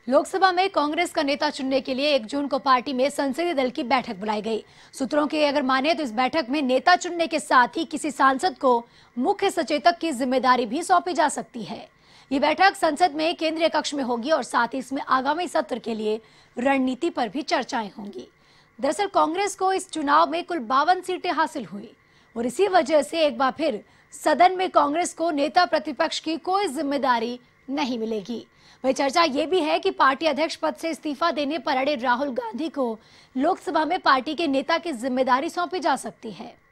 लोकसभा में कांग्रेस का नेता चुनने के लिए 1 जून को पार्टी में संसदीय दल की बैठक बुलाई गई। सूत्रों की अगर माने तो इस बैठक में नेता चुनने के साथ ही किसी सांसद को मुख्य सचेतक की जिम्मेदारी भी सौंपी जा सकती है। ये बैठक संसद में केंद्रीय कक्ष में होगी और साथ ही इसमें आगामी सत्र के लिए रणनीति पर भी चर्चाएं होंगी। दरअसल कांग्रेस को इस चुनाव में कुल 52 सीटें हासिल हुई और इसी वजह से एक बार फिर सदन में कांग्रेस को नेता प्रतिपक्ष की कोई जिम्मेदारी नहीं मिलेगी। वही चर्चा ये भी है कि पार्टी अध्यक्ष पद से इस्तीफा देने पर अड़े राहुल गांधी को लोकसभा में पार्टी के नेता की जिम्मेदारी सौंपी जा सकती है।